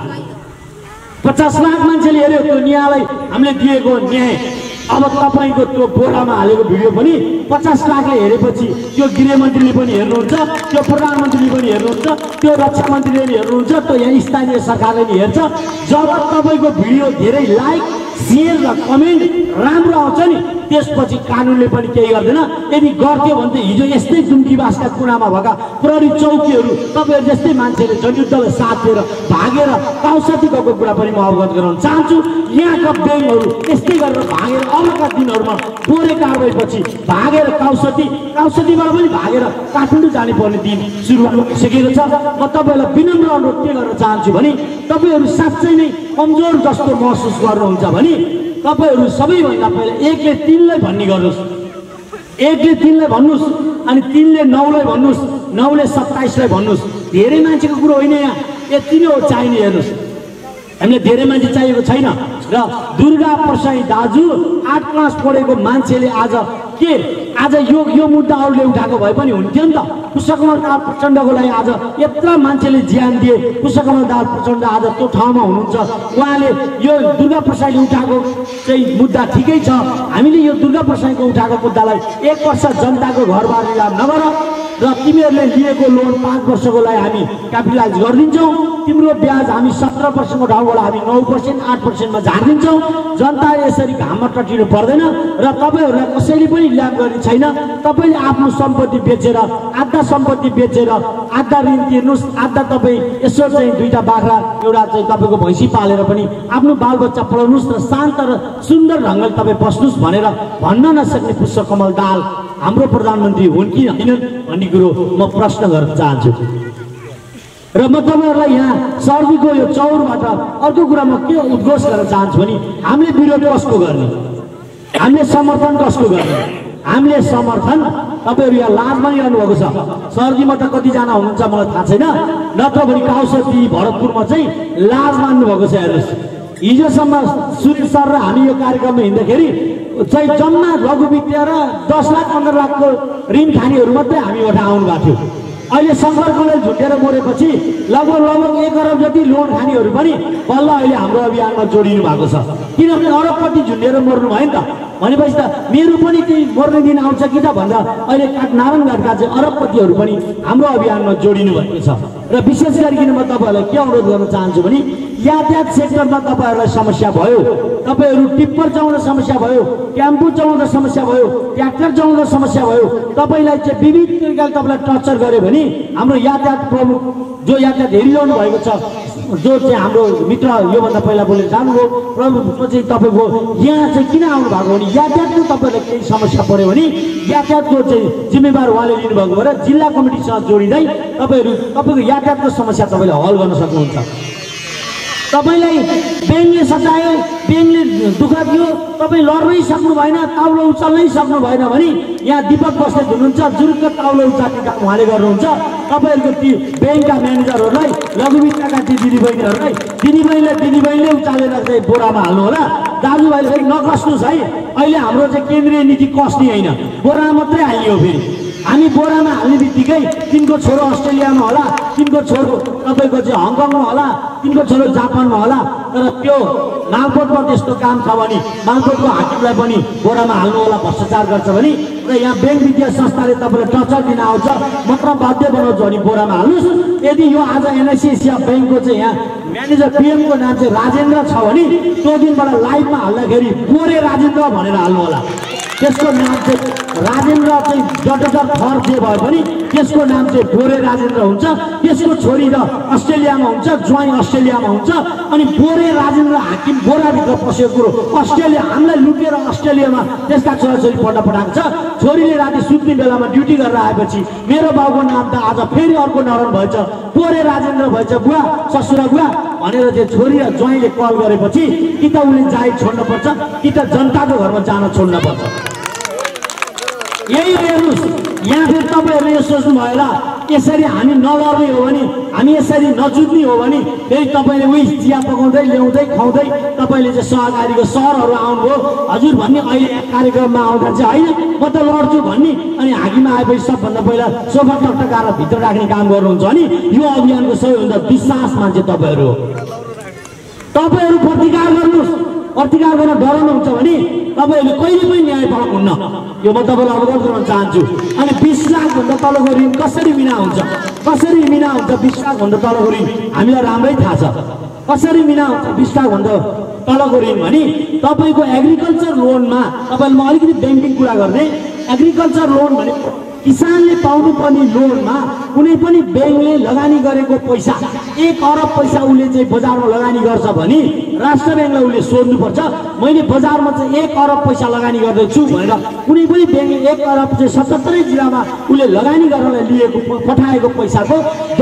50 लाख मान्छेले हेऱ्यो त्यो न्यायलाई हामीले दिएको न्याय। अब तपाईँको त्यो बोरामा हालेको भिडियो पनि 50 लाखले हेरेपछि त्यो गृहमन्त्रीले पनि हेर्नुहुन्छ, त्यो प्रधानमन्त्रीले पनि हेर्नुहुन्छ, त्यो रक्षा मन्त्रीले पनि हेर्नुहुन्छ, त्यो यहाँ स्थानीय सरकारले पनि हेर्छ। जब तपाईँको भिडियो धेरै लाइक, शेयर र कमेन्ट राम्रो आउँछ नि, त्यसपछि कानुनले पनि केही गर्दैन। यदि गर्थ्यो भने त हिजो यस्तै दुम्कीवासका कुनामा भएका प्रहरी चौकीहरू तपाईँहरू जस्तै मान्छेले जनयुद्धलाई साथ दिएर भागेर काउसती गएको कुरा पनि म अवगत गराउन चाहन्छु। यहाँका ब्याङ्कहरू यस्तै गरेर भागेर अबका दिनहरूमा बोरे कारवाहीपछि भागेर काउसतीबाट पनि भागेर काठमाडौँ जाने पर्ने दिन सुरु भइसकेको छ। म तपाईँहरूलाई विनम्र अनुरोध के गर्न चाहन्छु भने तपाईँहरू साँच्चै नै कमजोर जस्तो महसुस गर्नुहुन्छ भने तपाईँहरू सबैभन्दा पहिला 1 ले 3 लाई भन्ने गर्नुहोस्। 1 ले 3 लाई भन्नुहोस्, अनि 3 ले 9 लाई भन्नुहोस्, 9 ले 27 लाई भन्नुहोस्। धेरै मान्छेको कुरो होइन, यहाँ यति नै हो चाहिने। हेर्नुहोस्, हामीलाई धेरै मान्छे चाहिएको छैन। र दुर्गा प्रसाई दाजु 8 क्लास पढेको मान्छेले आज यो मुद्दा अरूले उठाएको भए पनि हुन्थ्यो नि त। पुष्पकमल दाहाल प्रचण्डको लागि आज यत्रो मान्छेले ज्यान दिए। पुष्पकमल दाहाल प्रचण्ड आज त्यो ठाउँमा हुनुहुन्छ। उहाँले यो दुर्गा प्रसाईले उठाएको चाहिँ मुद्दा ठिकै छ। हामीले यो दुर्गा प्रसाईको उठाएको मुद्दालाई 1 वर्ष जनताको घरबारी लाभ नगर र तिमीहरूले लिएको लोन 5 वर्षको लागि हामी क्यापिटलाइज गरिदिन्छौँ। तिम्रो ब्याज हामी 17% ठाउँबाट हामी 9%, 8%मा झारिदिन्छौँ। जनताले यसरी घाममा टटिनु पर्दैन र तपाईँहरूलाई कसैले पनि ल्याब गर्ने छैन। तपाईँले आफ्नो सम्पत्ति बेचेर, आधा सम्पत्ति बेचेर आधा ऋण तिर्नुहोस्, आधा तपाईँ यसो चाहिँ 2टा बाख्रा, एउटा चाहिँ तपाईँको भैँसी पालेर पनि आफ्नो बालबच्चा पढाउनुहोस् र शान्त र सुन्दर ढङ्गले तपाईँ बस्नुहोस् भनेर भन्न नसक्ने पुष्पकमल दाहाल हाम्रो प्रधानमन्त्री हुन् कि होइनन् भन्ने कुरो म प्रश्न गर्न चाहन्छु। र म तपाईँहरूलाई यहाँ सर्दीको यो चौरबाट अर्को कुरा म के उद्घोष गर्न चाहन्छु भने हामीले विरोध कसको गर्ने, हामीले समर्थन कसको गर्ने? हामीले समर्थन तपाईँहरू यहाँ लाज मानिरहनु भएको छ। सर्दीमा त कतिजना हुनुहुन्छ मलाई थाहा छैन, नत्र भने काउसती भरतपुरमा चाहिँ लाज मान्नु भएको छ। हेर्नुहोस्, हिजोसम्म सुनिल सर र हामी यो कार्यक्रममा हिँड्दाखेरि चाहिँ जम्मा लघुवित्त र 10 लाख 15 लाखको ऋण खानेहरू मात्रै हामी एउटा आउनु भएको थियो। अहिले शङ्कर कलेज झुटेर मरेपछि लगभग 1 अरब जति लोन खानेहरू पनि बल्ल अहिले हाम्रो अभियानमा जोडिनु भएको छ। किनभने अरबपट्टि झुन्डेर मर्नु भयो नि त। भनेपछि त मेरो पनि त्यही मर्ने दिन आउँछ कि त भन्दा अहिले नारायणघाटका चाहिँ अरबपतिहरू पनि हाम्रो अभियानमा जोडिनु भएको छ। र विशेष गरिकन म तपाईँहरूलाई के अनुरोध गर्न चाहन्छु भने यातायात सेक्टरमा तपाईँहरूलाई समस्या भयो, तपाईँहरू टिप्पर चलाउँदा समस्या भयो, टेम्पो चलाउँदा समस्या भयो, ट्र्याक्टर चलाउँदा समस्या भयो, तपाईँलाई चाहिँ विविध तरिकाले तपाईँलाई टर्चर गर्यो भने हाम्रो यातायात प्रमुख जो यातायात हेरिरहनु भएको छ, जो चाहिँ हाम्रो मित्र योभन्दा पहिला बोलेर जानुभयो प्रमुख चाहिँ तपाईँको यहाँ चाहिँ किन आउनु भएको भने यातायातको तपाईँलाई केही समस्या पऱ्यो भने यातायातको चाहिँ जिम्मेवार उहाँले लिनुभएको भएर जिल्ला कमिटीसँग जोडिँदै तपाईँको यातायातको समस्या तपाईँले हल गर्न सक्नुहुन्छ। तपाईँलाई ब्याङ्कले सतायो, ब्याङ्कले दुःख दियो, तपाईँ लड्नै सक्नु भएन, ताउलो उचाल्नै सक्नु भएन भने यहाँ दिपक बस्नेत हुनुहुन्छ, जुरुक्क ताउलो उचाल्ने काम उहाँले गर्नुहुन्छ। तपाईँहरूको ती ब्याङ्कका म्यानेजरहरूलाई, लघुवित्तका ती दिदीबहिनीले उचालेर चाहिँ बोरामा हाल्नु होला। दाजुभाइले फेरि नकस्नुहोस् है, अहिले हाम्रो चाहिँ केन्द्रीय नीति कस्ने होइन, बोरामा मात्रै हालियो। फेरि हामी बोरामा हाल्ने बित्तिकै तिनको छोरो अस्ट्रेलियामा होला, तिनको छोरो तपाईँको चाहिँ हङकङमा होला, तिनको छोरो जापानमा होला, तर त्यो मालपोतमा त्यस्तो काम छ भने मालपोतको हाकिमलाई पनि बोरामा हाल्नु होला, भ्रष्टाचार गर्छ भने र यहाँ ब्याङ्क वित्तीय संस्थाले तपाईँलाई टर्चर दिन आउँछ, मात्र बाध्य बनाउँछ भने बोरामा हाल्नुहोस्। यदि यो आज एनआइसी एसिया ब्याङ्कको चाहिँ यहाँ म्यानेजर पिएमको नाम चाहिँ राजेन्द्र छ भने त्यो दिनबाट लाइभमा हाल्दाखेरि बोरे राजेन्द्र भनेर हाल्नु होला। त्यसको नाम चाहिँ राजेन्द्र चाहिँ डटर थर जे भए पनि त्यसको नाम चाहिँ बोरे राजेन्द्र हुन्छ। त्यसको छोरी र अस्ट्रेलियामा हुन्छ, ज्वाइँ अस्ट्रेलियामा हुन्छ। अनि बोरे राजेन्द्र हाकिम बोराभित्र पसेको कुरो अस्ट्रेलिया हामीलाई लुटेर अस्ट्रेलियामा त्यसका छोराछोरी पढ्न पठाएको छ। छोरीले राति सुत्ने बेलामा ड्युटी गरेर आएपछि मेरो बाबुको नाम त आज फेरि अर्को नरण भएछ, बोरे राजेन्द्र भएछ, बुवा ससुरा बुवा भनेर चाहिँ छोरी र ज्वाइँले कल गरेपछि कि त उसले जागिर छोड्नुपर्छ कि त जनताको घरमा जान छोड्नुपर्छ। यही हेर्नुहोस्, यहाँ फेरि तपाईँहरूले यो सोच्नु भयो होला यसरी हामी नलड्ने हो भने, हामी यसरी नजुत्ने हो भने फेरि तपाईँले उही चिया पकाउँदै ल्याउँदै खुवाउँदै तपाईँले चाहिँ सहकारीको सरहरू आउनुभयो हजुर भन्ने अहिले कार्यक्रममा आउँदा चाहिँ होइन म त लड्छु भन्ने अनि हाकिममा आएपछि सबभन्दा पहिला सोफा टकटकाएर भित्र राख्ने काम गर्नुहुन्छ भने यो अभियानको सबैभन्दा विश्वास मान्छे तपाईँहरू हो। तपाईँहरू प्रतिकार गर्नुहोस्। प्रतिकार गर्न डराउनुहुन्छ भने तपाईँहरूले कहिले पनि न्याय पाउनुहुन्न, यो म तपाईँलाई अवगत गराउन चाहन्छु। अनि 20 लाखभन्दा तलको ऋण कसरी मिना हुन्छ, कसरी मिना हुन्छ 20 लाखभन्दा तलको ऋण हामीलाई राम्रै थाहा छ। कसरी मिना हुन्छ 20 लाखभन्दा तलको ऋण भने तपाईँको एग्रिकल्चर लोनमा, तपाईँले म अलिकति ब्याङ्किङ कुरा गर्ने, एग्रिकल्चर लोन भने किसानले पाउनुपर्ने लोनमा कुनै पनि ब्याङ्कले लगानी गरेको पैसा 1 अरब पैसा उसले चाहिँ बजारमा लगानी गर्छ भने राष्ट्र ब्याङ्कलाई उसले सोध्नुपर्छ मैले बजारमा चाहिँ 1 अरब पैसा लगानी गर्दैछु भनेर। कुनै पनि ब्याङ्कले 1 अरब चाहिँ 77 जिल्लामा उसले लगानी गर्नलाई लिएको पठाएको पैसाको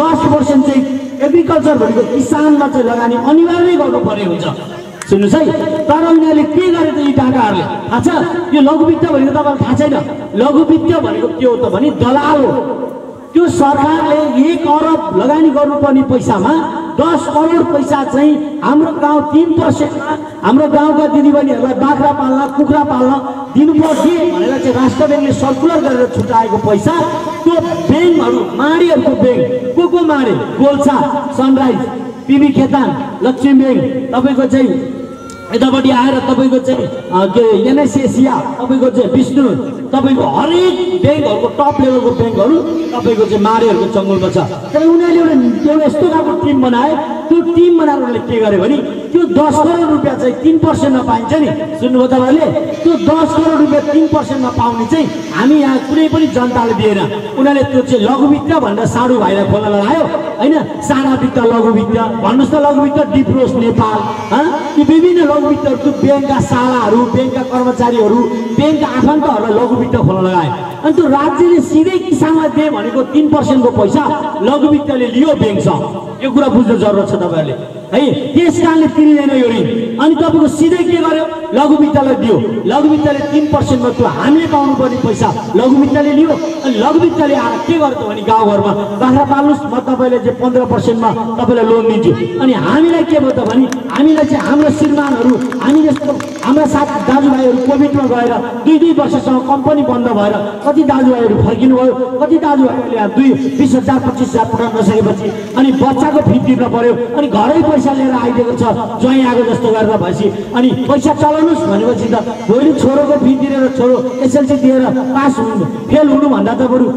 10% चाहिँ एग्रिकल्चर भनेको किसानमा चाहिँ लगानी अनिवार्य गर्नुपर्ने हुन्छ। सुन्नुहोस् है, तर उनीहरूले के गरे त यी टाकाहरूले थाहा छ? यो लघुवित्त भनेको तपाईँलाई थाहा छैन। लघुवित्त भनेको के हो त भने दलाल हो। त्यो सरकारले 1 अरब लगानी गर्नुपर्ने पैसामा 10 करोड पैसा चाहिँ हाम्रो गाउँ 3%मा हाम्रो गाउँका दिदीबहिनीहरूलाई बाख्रा पाल्न कुखुरा पाल्न दिनुपर्ने भनेर चाहिँ राष्ट्र ब्याङ्कले सर्कुलर गरेर छुट्याएको पैसा त्यो ब्याङ्कहरू माडीहरूको ब्याङ्क को माडे Golchha, sunrise, PB Khetan, Laxmi bank, तपाईँको चाहिँ यतापट्टि आएर तपाईँको चाहिँ के एनआइसी एसिया, तपाईँको चाहिँ विष्णु, तपाईँको हरेक ब्याङ्कहरूको टप लेभलको ब्याङ्कहरू तपाईँको चाहिँ मारेहरूको चङ्गुलमा छ। तर उनीहरूले एउटा यस्तो खालको टिम बनाए, त्यो टिम बनाएर उनीहरूले के गरे भने त्यो 10 करोड रुपियाँ चाहिँ 3%मा पाइन्छ नि, सुन्नुभयो तपाईँहरूले? त्यो 10 करोड रुपियाँ 3%मा पाउने चाहिँ हामी यहाँ कुनै पनि जनताले दिएन। उनीहरूले त्यो चाहिँ लघुवित्त भनेर साडु भाइलाई खोल्न लगायो होइन, साना वित्त लघुवित्त भन्नुहोस् त, लघुवित्त डिप्रोस नेपाल यी विभिन्न लघुवित्तहरू ब्याङ्कका सालाहरू, ब्याङ्कका कर्मचारीहरू, ब्याङ्कका आफन्तहरूलाई लघुवित्त खोल्न लगाए। अनि त्यो राज्यले सिधै किसानलाई दिए भनेको 3%को पैसा लघुवित्तले लियो ब्याङ्कसँग। यो कुरा बुझ्नु जरुरत छ तपाईँहरूले है। त्यस कारणले तिरिँदैन यो ऋण। अनि तपाईँको सिधै के गर्यो, लघुवित्तलाई दियो। लघुवित्तले 3%मा त्यो हामीले पाउनुपर्ने पैसा लघुवित्तले लियो। अनि लघुवित्तले आएर के गर्छ भने गाउँघरमा बाख्रा पाल्नुहोस्, म तपाईँले चाहिँ 15%मा तपाईँलाई लोन दिन्छु। अनि हामीलाई के भयो त भने हामीलाई चाहिँ हाम्रो श्रीमानहरू, हामी जस्तो हाम्रा साथी दाजुभाइहरू कोभिडमा गएर 2 वर्षसम्म कम्पनी बन्द भएर कति दाजुभाइहरू फर्किनु भयो, कति दाजुभाइहरूले 20,000 25,000 पठाउन नसकेपछि अनि बच्चाको फी तिर्न पर्यो, अनि घरै पैसा लिएर आइदिएको छ ज्वाइँ आएको जस्तो गरेर भएपछि अनि पैसा चलाउनुहोस् भनेपछि त भोलि छोरोको फी तिरेर छोरो एसएलसी दिएर पास हुनु फेल हुनुभन्दा त बरु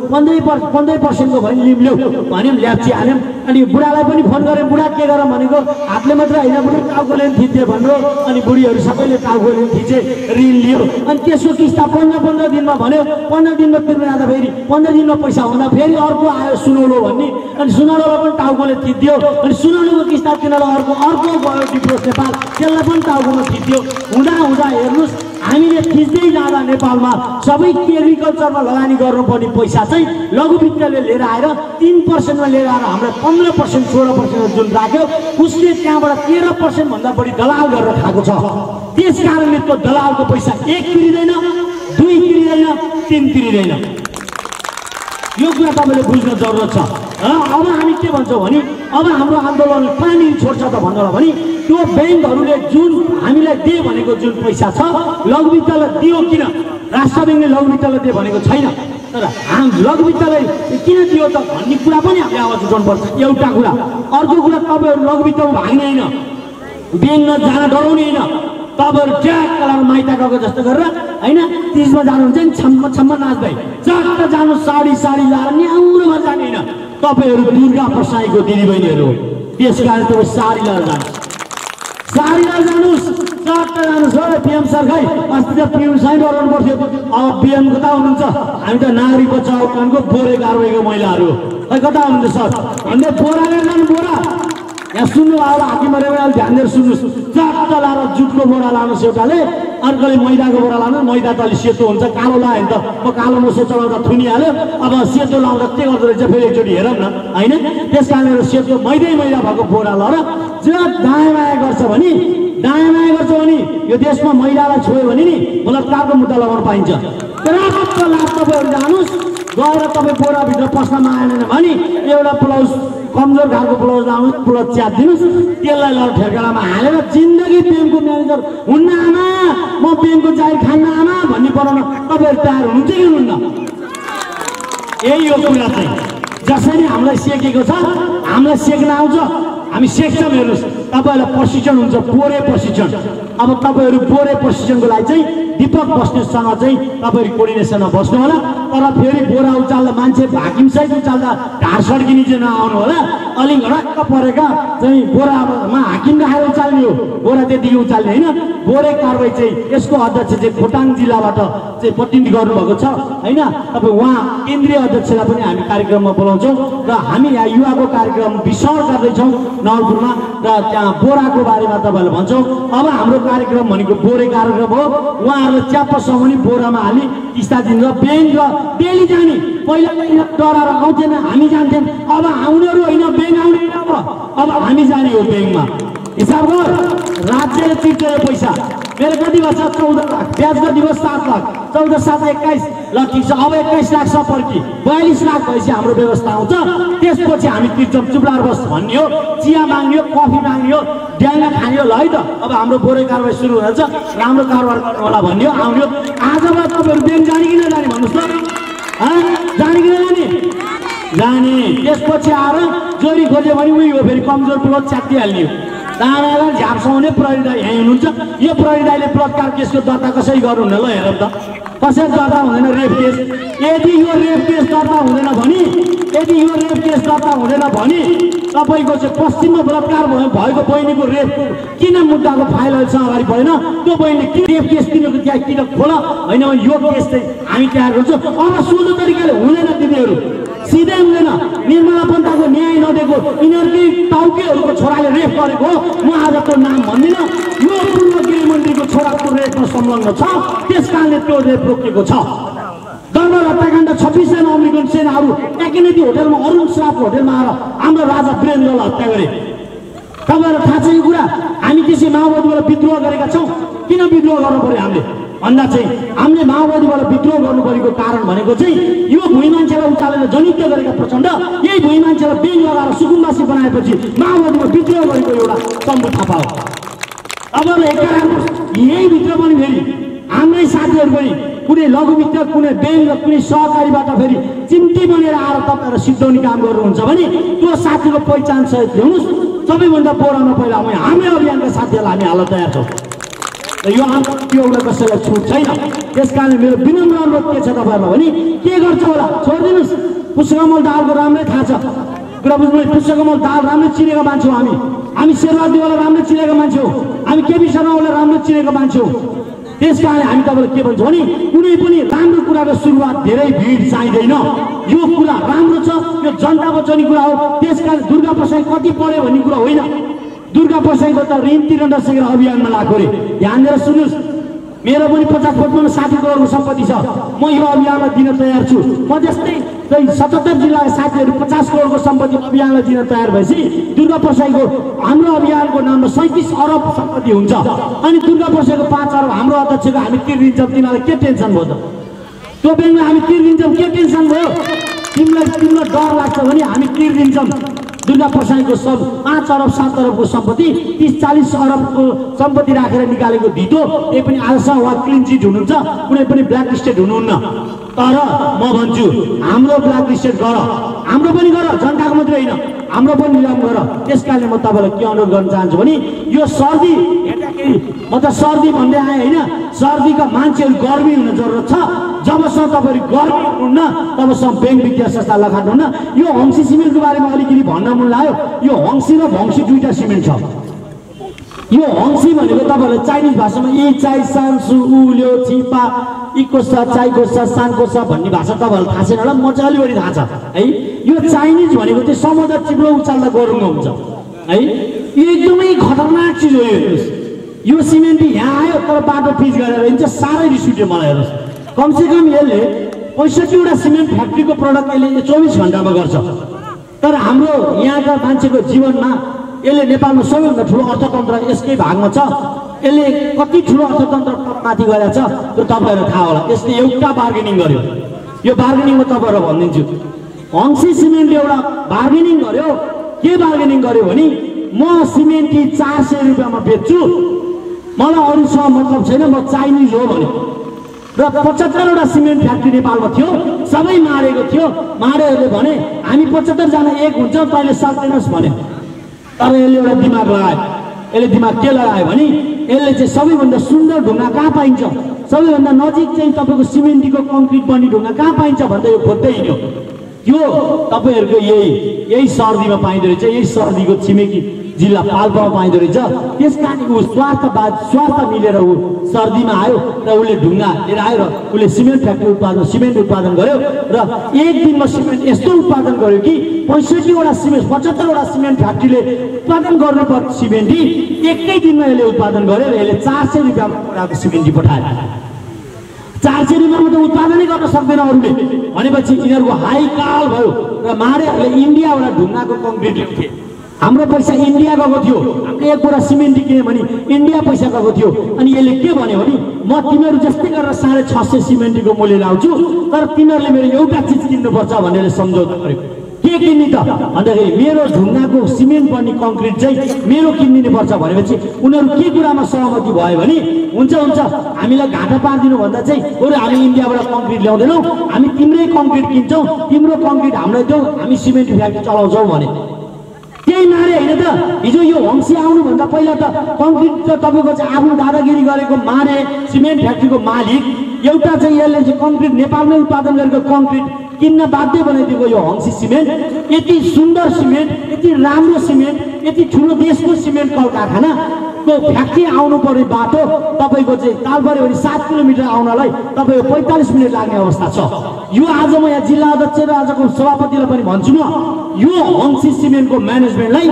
15% भने लिम्ल्यौ भन्यौँ, ल्याप्ची हाल्यौँ। अनि बुढालाई पनि फोन गरेँ, बुढा के गर भनेको हातले मात्र होइन बुढी टाउकोले पनि थिच्यो भन्यो। अनि बुढीहरू सबैले टाउकोले थिचे, ऋण लियो। अनि त्यसको किस्ता 15 दिनमा भन्यो, 15 दिनमा तिर्न जाँदा फेरि 15 दिनमा पैसा हुँदा फेरि अर्को आयो सुनौलो भन्ने, अनि सुनौलोलाई पनि टाउकोले थिच्यो। अनि सुनौलोको किस्ता तिनीहरूलाई अर्को गयो डिप्रोस नेपाल, त्यसलाई पनि टाउकोमा थिच्यो। हुँदा हेर्नुहोस् हामीले थिच्दै जाँदा नेपालमा सबै एग्रिकल्चरमा लगानी गर्नुपर्ने पैसा चाहिँ लघुवित्तले लिएर आएर 3%मा लिएर आएर हामीलाई 15% 16% जुन राख्यो उसले त्यहाँबाट 13% भन्दा बढी दलाल गरेर खाएको छ। त्यस कारणले त्यो दलालको पैसा 1 तिरिँदैन, 2 तिरिँदैन, 3 तिरिँदैन। यो कुरा तपाईँले बुझ्न जरुरत छ। अब हामी के भन्छौँ भने अब हाम्रो आन्दोलन पानी छोड्छ त भन्नु भने त्यो ब्याङ्कहरूले जुन हामीलाई दिए भनेको जुन पैसा छ लघुवित्तलाई दियो किन? राष्ट्र ब्याङ्कले लघुवित्तलाई दिए भनेको छैन, तर लघुवित्तलाई किन दियो त भन्ने कुरा पनि हामीले आवाज उठाउनुपर्छ। एउटा कुरा। अर्को कुरा, तपाईँहरू लघुवित्तमा भाग्ने होइन, बेङ जान डराउने होइन। तपाईँहरू ट्याक्क लगाएर माइता गएको जस्तो गरेर होइन, तिजमा जानुहुन्छ नि छम्म छम्म नाच्दै चट्ट जानु, साडी लाएर न्याउरोमा जाने होइन। तपाईँहरू दुर्गा प्रसाईको दिदीबहिनीहरू हो, त्यस कारण तपाईँ साडी लाएर जानुहोस्, चट्ट जानुहोस् हो। पिएम सर खै अस्ति त पिएम साई डराउनु पर्थ्यो, अब पिएम कता हुनुहुन्छ? हामी त नागरिक बचाउ कानको बोरे कारवाहीको महिलाहरू खै कता हुनुहुन्छ सर? हामीले बोरा ल्याउनु, बोरा यहाँ सुन्नु होला, हाकिमहरू अहिले ध्यान दिएर सुन्नुहोस्। चट्ट लाएर जुटको बोरा लानुहोस् एउटाले, अर्कोले मैदाको बोरा लानु। मैदा त अलि सेतो हुन्छ, कालो लायो भने त म कालो मोसो चलाउँदा थुनिहाल्यो, अब सेतो लाउँदा के गर्दो रहेछ फेरि एकचोटि हेरौँ न होइन। त्यस कारणले सेतो मैदा भएको बोरा लएर जो दायाँ बायाँ गर्छ भने यो देशमा महिलालाई छोयो भने नि बलात्कारको मुद्दा लगाउन पाइन्छ। रात तपाईँहरू जानुहोस्, गएर तपाईँ बोराभित्र पस्न मानेन भने एउटा ब्लाउज कमजोर खालको ब्लाउज लाउनुहोस्, ब्लाउज च्यातिदिनुहोस्, त्यसलाई लगेर ठेगाडामा हालेर जिन्दगी ब्याङ्कको म्यानेजर हुन्न आमा, म ब्याङ्कको जागिर खान्न आमा भन्ने बनाउन तपाईँहरू तयार हुनुहुन्छ कि हुन्न? यही हो कुरा चाहिँ। जसरी हामीलाई सेकेको छ, हामीलाई सेक्न आउँछ, हामी सेक्छौँ। हेर्नुहोस्, तपाईँहरूलाई प्रशिक्षण हुन्छ, बोरे प्रशिक्षण। अब तपाईँहरू बोरे प्रशिक्षणको लागि चाहिँ दीपक बस्नेतसँग चाहिँ तपाईँहरू कोर्डिनेसनमा बस्नु होला। तर फेरि बोरा उचाल्दा मान्छे भाकिमसहित उचाल्दा ढाड सड्किने चाहिँ नआउनु होला। अलिक रक्क परेका चाहिँ बोरामा हाकिम राखेर उचाल्ने हो, बोरा त्यतिकै उचाल्ने होइन। बोरे कारवाही चाहिँ यसको अध्यक्ष चाहिँ खोटाङ जिल्लाबाट चाहिँ प्रतिनिधि गर्नुभएको छ होइन। तपाईँ उहाँ केन्द्रीय अध्यक्षलाई पनि हामी कार्यक्रममा बोलाउँछौँ र हामी यहाँ युवाको कार्यक्रम विशाल गर्दैछौँ नवलपुरमा र त्यहाँ बोराको बारेमा तपाईँहरूलाई भन्छौँ। अब हाम्रो कार्यक्रम भनेको बोरे कार्यक्रम हो। उहाँहरूले च्याप्पसम्म नि बोरामा हाली किस्ता दिन्छ, ब्याङ्क र डेली जाने। पहिला डराएर आउँथेन, हामी जान्थ्यौँ। अब आउनेहरू होइन, ब्याङ्क आउने अब हामी जाने हो ब्याङ्कमा। हिसाब गर, राज्यले तिर्दैन पैसा। मेरो कति भन्छ? 14 लाख, ब्याज कति भयो? 7 लाख, 14 7 21 ल ठिक छ। अब 21 लाख सपर्की 42 लाख भएपछि हाम्रो व्यवस्था आउँछ। त्यसपछि हामी तिर्छौँ, चुप्लाएर बस भन्ने हो, चिया माग्ने हो, कफी माग्ने हो, ड्याङ्गा खाने हो। ल है त, अब हाम्रो बोरे कारवाही सुरु हुन्छ, राम्रो कारोबार गर्नु होला भन्ने हो, आउने हो। आजबाट तपाईँहरू ब्याङ्क जाने कि नजाने भन्नुहोस् त? जाने कि नजाने? जाने। त्यसपछि आएर जोरी खोज्यो भने उही हो, फेरि कमजोर प्लट च्यातिहाल्ने हो। तानालाई झ्याप्साउने प्रहरी दाइ यहाँ हुनुहुन्छ। यो प्रहरी दाइले बलात्कार केसको दर्ता कसरी गर्नुहुन्न? ल हेरौँ त, कसरी दर्ता हुँदैन रेप केस? यदि यो रेप केस दर्ता हुँदैन भने तपाईँको चाहिँ पश्चिममा बलात्कार भएको बहिनीको रेप किन मुद्दाको फाइल अहिलेसम्म अगाडि बढेन? त्यो बहिनीले किन रेप केस किन खोला होइन भने यो केस चाहिँ हामी तयार गर्छौँ। अब सोझो तरिकाले हुँदैन दिदीहरू, सिधै हुँदैन। निर्मला पन्थाको न्याय नदिएको यिनीहरूकै टाउकेहरूको छोराले रेप गरेको हो। म आज त्यो नाम भन्दिनँ, यो पूर्व गृहमन्त्रीको छोराको रेपमा संलग्न छ, त्यस कारणले त्यो रेप रोकिएको छ। दण्ड हत्याकाण्ड 26 जना अमेरिकन सेनाहरू एकेनेदी होटलमा, अरुण श्रापको होटलमा आएर हाम्रो राजा वीरेन्द्रलाई हत्या गरे। तपाईँहरूलाई थाहा छ यो कुरा? हामी त्यसै माओवादीबाट विद्रोह गरेका छौँ। किन विद्रोह गर्नु पर्यो हामीले भन्दा चाहिँ हामीले माओवादीबाट विद्रोह गर्नु परेको कारण भनेको चाहिँ यो भुइँ मान्छेलाई उचालेर जनित्य गरेका प्रचण्ड यही भुइँ मान्छेलाई बेङ लगाएर सुकुम्बासी बनाएपछि माओवादीमा विद्रोह गरेको एउटा चम्बु थापा हो। अब यही भित्र पनि फेरि हाम्रै साथीहरू पनि कुनै लघुवित्त, कुनै ब्याङ्क र कुनै सहकारीबाट फेरि चिम्टी बनेर आएर तपाईँहरू सिद्धाउने काम गर्नुहुन्छ भने त्यो साथीको पहिचान सहित ल्याउनुहोस्। सबैभन्दा बोरामा पहिला हाम्रै अभियानका साथीहरूलाई हामी हाल्न तयार छौँ र यो त्यो एउटा कसैलाई छुट छैन। त्यस कारण मेरो विनम्र अनुरोध के छ तपाईँहरूलाई भने के गर्छ होला छोडिदिनुहोस्। पुष्पकमल दाहालको राम्रै थाहा छ कुरा बुझ्नु। पुष्पकमल दाहाल राम्रै चिनेको मान्छे हो हामी शेरबहादुरलाई राम्रै चिनेको मान्छे हो, हामी केपी शर्मालाई राम्रै चिनेको मान्छे हो। त्यस कारण हामी तपाईँलाई के भन्छौँ भने कुनै पनि राम्रो कुराको सुरुवात धेरै भिड चाहिँदैन। यो कुरा राम्रो छ, यो जनता बचाउने कुरा हो। त्यस कारण दुर्गा प्रसाई कति पढ्यो भन्ने कुरा होइन। दुर्गा प्रसाईको त ऋण तिर्न नसकेर अभियानमा लाग्यो अरे। ध्यान दिएर सुन्नुहोस्, मेरो पनि 50 फुटमा 60 करोडको सम्पत्ति छ। म यो अभियानलाई दिन तयार छु। म जस्तै 77 जिल्लाका साथीहरू 50 करोडको सम्पत्ति अभियानलाई दिन तयार भएपछि दुर्गा प्रसाईको हाम्रो अभियानको नाममा 37 अरब सम्पत्ति हुन्छ। अनि दुर्गा प्रसाईको 5 अरब हाम्रो अध्यक्षको हामी तिर्दिन्छौँ। तिनीहरूलाई के टेन्सन भयो त? त्यो ब्याङ्कलाई हामी तिर्दिन्छौँ, के टेन्सन भयो? तिमीलाई डर लाग्छ भने हामी तिर्दिन्छौँ। दुर्गा प्रसाईको 5 अरब 7 अरबको सम्पत्ति 30-40 अरबको सम्पत्ति राखेर निकालेको धितो त्यही पनि आजसम्म उहाँ क्लिन चिट हुनुहुन्छ, कुनै पनि ब्ल्याक लिस्टेड हुनुहुन्न। तर म भन्छु हाम्रो ब्ल्याक लिस्टेड गर, हाम्रो पनि गर, जनताको मात्रै होइन, हाम्रो पनि नियम गर। त्यसकारणले म तपाईँलाई के अनुरोध गर्न चाहन्छु भने यो सर्दी हेर्दाखेरि म त सर्दी भन्दै आएँ होइन, सर्दीका मान्छेहरू गर्मी हुन जरुरत छ। जबसम्म तपाईँहरू गर्मी हुनुहुन्न तबसम्म ब्याङ्क वित्तीय संस्था लगाउनुहुन्न। यो हङ्सी सिमेन्टको बारेमा अलिकति भन्न मन लाग्यो। यो हङ्सी र भङ्सी दुईटा सिमेन्ट छ। यो हङ्सी भनेको तपाईँहरूलाई चाइनिज भाषामा इ चाइ सान सु उ ल्यो छिपा इकोसा चाइकोसा सानकोसा भन्ने भाषा तपाईँहरूलाई थाहा छैन होला, म चाहिँ अलिकति थाहा छ है। यो चाइनिज भनेको चाहिँ समुद्र चिप्लो उचाल्दा गरुङ्गो हुन्छ है। यो एकदमै खतरनाक चिज हो। यो सिमेन्ट यहाँ आयो तर बाटो पिच गरेर हिँड्छ, साह्रै रिस उठ्यो मलाई। हेर्नुहोस्, कमसेकम यसले 65वटा सिमेन्ट फ्याक्ट्रीको प्रडक्ट यसले 24 घन्टामा गर्छ। तर हाम्रो यहाँका मान्छेको जीवनमा यसले नेपालमा सबैभन्दा ठुलो अर्थतन्त्र यसकै भागमा छ। यसले कति ठुलो अर्थतन्त्र माथि गएको छ त्यो तपाईँहरूलाई थाहा होला। यसले एउटा बार्गेनिङ गर्यो। यो बार्गेनिङ म तपाईँहरूलाई भनिदिन्छु। हङ्सी सिमेन्टले एउटा बार्गेनिङ गर्यो। के बार्गेनिङ गर्यो भने म सिमेन्ट 400 रुपियाँमा बेच्छु, मलाई अरूसँग मतलब छैन, म चाइनिज हो भने। र 75वटा सिमेन्ट फ्याक्ट्री नेपालमा थियो, सबै मारेको थियो। मारेहरूले भने हामी 75 जना एक हुन्छौँ, तैँले सक्दैनस् भने। तर यसले एउटा दिमाग लगायो। यसले दिमाग के लगायो भने यसले चाहिँ सबैभन्दा सुन्दर ढुङ्गा कहाँ पाइन्छ, सबैभन्दा नजिक चाहिँ तपाईँको सिमेन्टको कङ्क्रिट बन्ने ढुङ्गा कहाँ पाइन्छ भन्दा यो खोज्दै हिँड्यो। यो तपाईँहरूको यही सर्दीमा पाइँदो रहेछ। यही सर्दीको छिमेकी जिल्ला पाल्पामा पाइँदो रहेछ। त्यस कारण ऊ स्वार्थ मिलेर ऊ सर्दीमा आयो र उसले ढुङ्गा लिएर आयो र उसले सिमेन्ट उत्पादन गर्यो। र एक दिनमा सिमेन्ट यस्तो उत्पादन गर्यो कि 75वटा सिमेन्ट फ्याक्ट्रीले उत्पादन गर्नुपर्ने सिमेन्ट एकै दिनमा यसले उत्पादन गर्यो र यसले 400 रुपियाँमा सिमेन्ट पठायो। 400 रुपियाँमा त उत्पादनै गर्न सक्दैन अरूले भनेपछि यिनीहरूको हाई काल भयो र मारेहरूले इन्डियाबाट ढुङ्गाको कङ्क्रिट ल्याउँथे। हाम्रो पैसा इन्डिया गएको थियो। हामीले एक बोरा सिमेन्ट किन्यो भने इन्डिया पैसा गएको थियो। अनि यसले के भन्यो भने म तिमीहरू जस्तै गरेर 650 सिमेन्टको मूल्य लाउँछु, तर तिमीहरूले मेरो एउटा चिज किन्नुपर्छ भनेर सम्झौता गर्यो। के किन्ने त भन्दाखेरि मेरो ढुङ्गाको सिमेन्ट बन्ने कङ्क्रिट चाहिँ मेरो किनिदिनुपर्छ भनेपछि उनीहरू के कुरामा सहमति भयो भने हुन्छ हामीलाई घाटा पारिदिनु भन्दा चाहिँ बरु हामी इन्डियाबाट कङ्क्रिट ल्याउँदैनौँ, हामी तिम्रै कङ्क्रिट किन्छौँ, तिम्रो कङ्क्रिट हामीलाई देऊ, हामी सिमेन्ट फ्याक्ट्री चलाउँछौँ भने। त्यही मारे होइन त। हिजो यो हङ्सी आउनुभन्दा पहिला त कङ्क्रिट त तपाईँको चाहिँ आफ्नो दादागिरी गरेको मारे सिमेन्ट फ्याक्ट्रीको मालिक एउटा चाहिँ यसले चाहिँ कङ्क्रिट नेपालमै उत्पादन गरेको कङ्क्रिट किन्न बाध्य बनाइदिएको यो हङ्सी सिमेन्ट। यति सुन्दर सिमेन्ट, यति राम्रो सिमेन्ट, यति ठुलो देशको सिमेन्ट कल कारखानाको फ्याक्ट्री आउनु पर्ने बाटो तपाईँको चाहिँ तालबारी भने 7 किलोमिटर आउनलाई तपाईँको 45 मिनट लाग्ने अवस्था छ। यो आज म यहाँ जिल्ला अध्यक्ष र आजको सभापतिलाई पनि भन्छु न, यो हङ्सी सिमेन्टको म्यानेजमेन्टलाई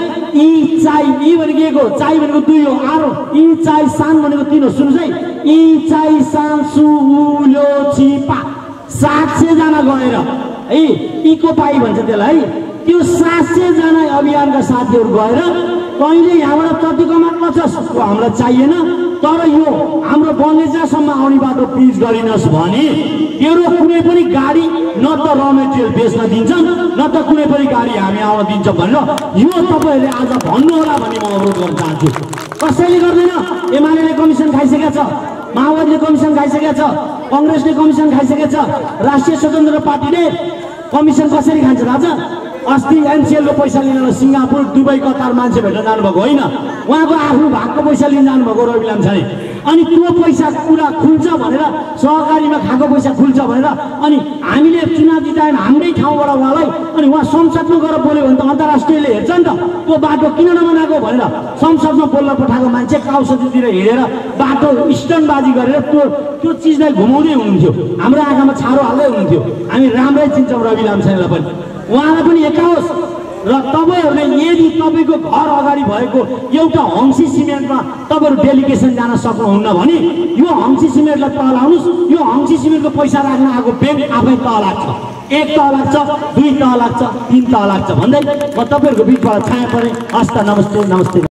इ भनेको चाइ भनेको 2 हो, आरो इ चाइ सान भनेको 3 हो। सुन्नुहोस् है, इ चाइ सान सु उ ल्यो छिपा 700 जना गएर है, इको पाइ भन्छ त्यसलाई है। त्यो 700 जना अभियानका साथीहरू गएर कहिले यहाँबाट कति कमाएको छ हामीलाई चाहिएन, तर यो हाम्रो बगैँचासम्म आउने बाटो पिच गरिनुहोस् भने तेरो कुनै पनि गाडी न त र मेटेरियल बेच्न दिन्छन् न त कुनै पनि गाडी हामी आउन दिन्छौँ भनेर यो तपाईँहरूले आज भन्नु होला भन्ने म अनुरोध गर्न चाहन्छु। कसैले गर्दैन। एमाले कमिसन खाइसकेको छ, माओवादीले कमिसन खाइसकेको छ, कङ्ग्रेसले कमिसन खाइसकेको छ, राष्ट्रिय स्वतन्त्र पार्टीले कमिसन कसरी खान्छ थाहा छ? अस्ति एनसिएलको पैसा लिन सिङ्गापुर, दुबई, कतार मान्छे भेट्न जानुभएको होइन, उहाँको आफ्नो भागको पैसा लिन जानुभएको रवि लामिछाने। अनि त्यो पैसा कुरा खुल्छ भनेर सहकारीमा खाएको पैसा खुल्छ भनेर अनि हामीले चुनाव जितायौँ हाम्रै ठाउँबाट उहाँलाई, अनि उहाँ संसदमा गएर बोल्यो भने त अन्तर्राष्ट्रियले हेर्छ नि त त्यो बाटो किन नबनाएको भनेर। संसदमा बोल्न पठाएको मान्छे काउसतिर हिँडेर बाटो स्टन्टबाजी गरेर त्यो चिजलाई घुमाउँदै हुनुहुन्थ्यो, हाम्रो आँखामा छारो हाल्दै हुनुहुन्थ्यो। हामी राम्रै चिन्छौँ रवि लामिछानेलाई पनि, उहाँलाई पनि एकाओस्। र तपाईँहरूले यदि तपाईँको घर अगाडि भएको एउटा हङ्सी सिमेन्टमा तपाईँहरू डेलिगेसन जान सक्नुहुन्न भने यो हङ्सी सिमेन्टलाई तह लाउनुहोस्। यो हङ्सी सिमेन्टको पैसा राख्न आएको ब्याङ्क आफै तह लाग्छ, 1 तह लाग्छ, 2 तह लाग्छ, 3 तह लाग्छ भन्दै म तपाईँहरूको बिचबाट छाया परेँ। हस्त नमस्ते नमस्ते।